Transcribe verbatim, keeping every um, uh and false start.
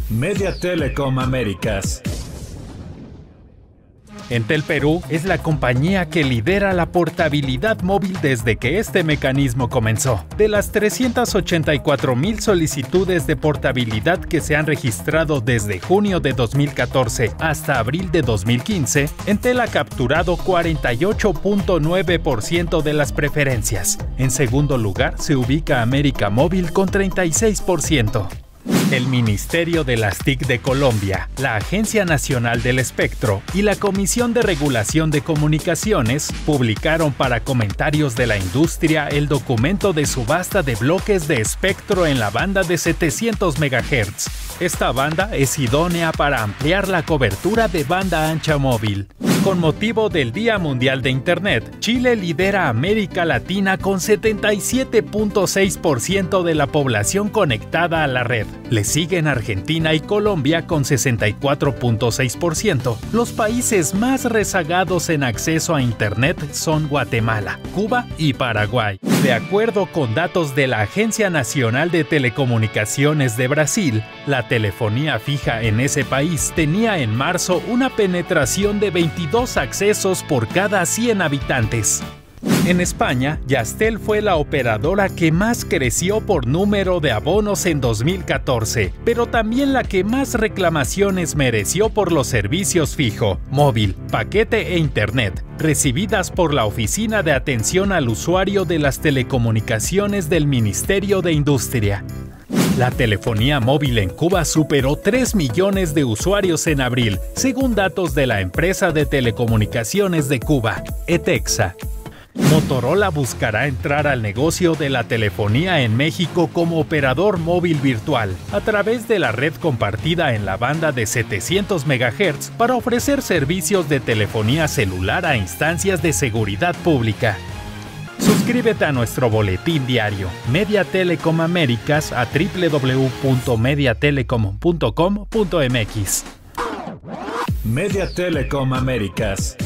Media Telecom Américas. Entel Perú es la compañía que lidera la portabilidad móvil desde que este mecanismo comenzó. De las trescientas ochenta y cuatro mil solicitudes de portabilidad que se han registrado desde junio de dos mil catorce hasta abril de dos mil quince, Entel ha capturado cuarenta y ocho punto nueve por ciento de las preferencias. En segundo lugar se ubica América Móvil con treinta y seis por ciento. El Ministerio de las T I C de Colombia, la Agencia Nacional del Espectro y la Comisión de Regulación de Comunicaciones publicaron para comentarios de la industria el documento de subasta de bloques de espectro en la banda de setecientos megahertz. Esta banda es idónea para ampliar la cobertura de banda ancha móvil. Con motivo del Día Mundial de Internet, Chile lidera América Latina con setenta y siete punto seis por ciento de la población conectada a la red. Le siguen Argentina y Colombia con sesenta y cuatro punto seis por ciento. Los países más rezagados en acceso a Internet son Guatemala, Cuba y Paraguay. De acuerdo con datos de la Agencia Nacional de Telecomunicaciones de Brasil, la telefonía fija en ese país tenía en marzo una penetración de veintidós accesos por cada cien habitantes. En España, Yastel fue la operadora que más creció por número de abonos en dos mil catorce, pero también la que más reclamaciones mereció por los servicios fijo, móvil, paquete e internet, recibidas por la Oficina de Atención al Usuario de las Telecomunicaciones del Ministerio de Industria. La telefonía móvil en Cuba superó tres millones de usuarios en abril, según datos de la empresa de telecomunicaciones de Cuba, ETEXA. Motorola buscará entrar al negocio de la telefonía en México como operador móvil virtual, a través de la red compartida en la banda de setecientos megahertz para ofrecer servicios de telefonía celular a instancias de seguridad pública. Suscríbete a nuestro boletín diario Media Telecom Américas a doble u doble u doble u punto media telecom punto com punto m x. Media Telecom Américas.